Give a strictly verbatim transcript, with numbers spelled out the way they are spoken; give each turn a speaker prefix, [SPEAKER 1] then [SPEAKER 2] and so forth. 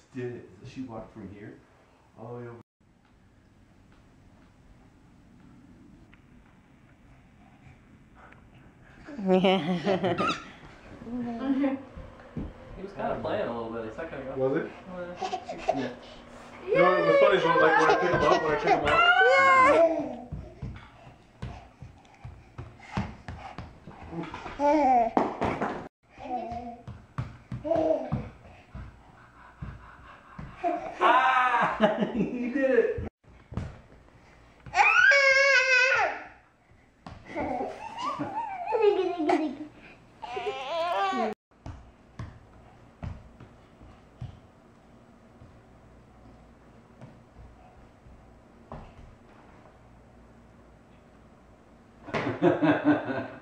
[SPEAKER 1] did it. She walked from here all the way over.
[SPEAKER 2] Yeah.
[SPEAKER 3] He was kind of playing a little bit a second ago.
[SPEAKER 1] Was it?
[SPEAKER 3] Yeah.
[SPEAKER 1] You know what was funny is when, like, when I pick him up, when I pick him up. Ah! You did it! Ha ha ha ha.